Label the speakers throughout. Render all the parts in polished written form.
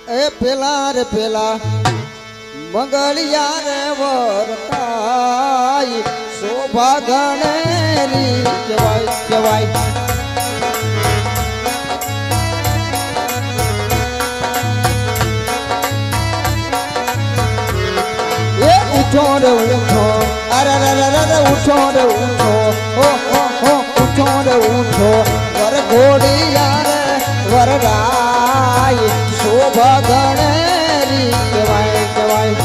Speaker 1: એ પેલા રે પેલા મંગળિયા રે વરતાઈ શોભા ગણેરી કહેવાય કહેવાય એ ઉઠો રે ઉઠો અરે ઉઠો રે ઉઠો હો ઉઠો રે ઉઠો વર ઘોડિયા રે વરરાય શોભા ગણેરી કહેવાય કહેવાય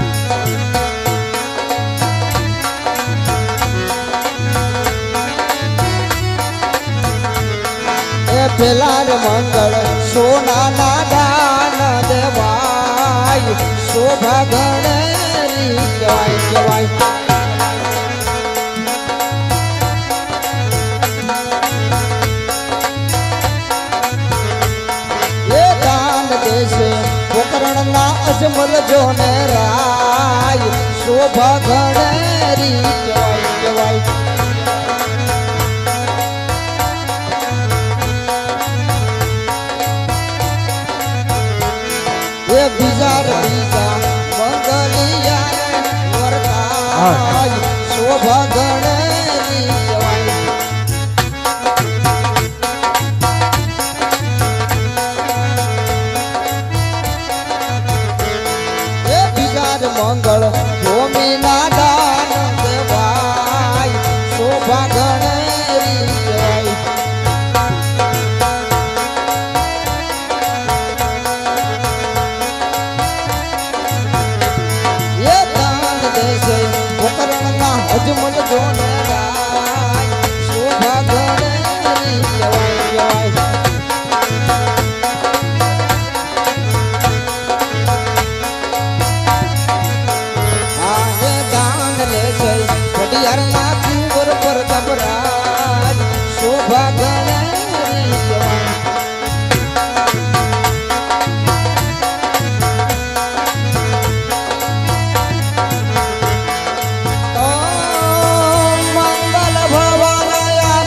Speaker 1: એ પેલા રે મંગળ સોના ના દાન દેવાય શોભા ગણેરી કહેવાય કહેવાય પોકરણ ના અજમલ જોને રાય શોભા ગણેરી કહેવાય કહેવાય એ બીજા મંગલિયા વરતાય શોભા ગણેરી કહેવાય મંગળ ભૂમિ ના દાન દેવાય શોભા ગણેરી કહેવાય એ દાન દેશે પોકરણ ના અજમલ જોને રાય શોભા ગણેરી કહેવાય કહેવાય ઘડિયાળના કુંવર પર ગભરાજ શોભા ગણેરી કહેવાય મંગલ ભવનયા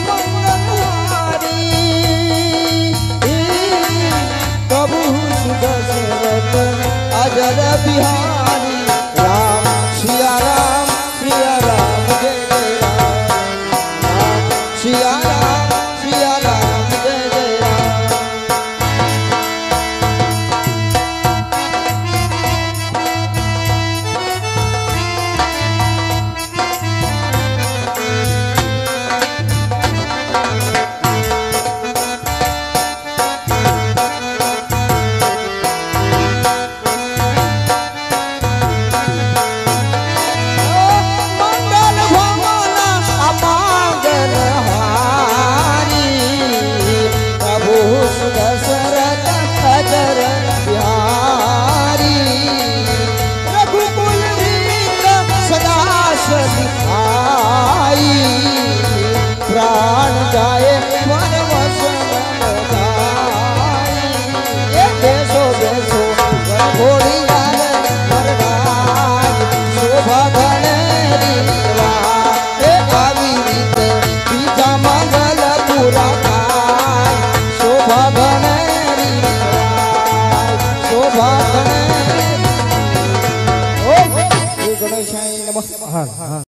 Speaker 1: મંગલહારી પ્રભુ સુદશરથ અજર બિહારી રામ સિયા રામ સિયા રામ જય જય રામ સિયા રામ જય જય રામ દશરથ અજર બિહારી રઘુકુલ રીત સદા સદિહાઈ પ્રાણ જાય એ બેસો બેસો ઘોડી વરરાય શોભા ગણેરી એ આવી રીતે બીજા મંગલ પૂરા થાય શોભા ગણેરી શોભા ગણેરી ઓ ગણેશાય નમઃ.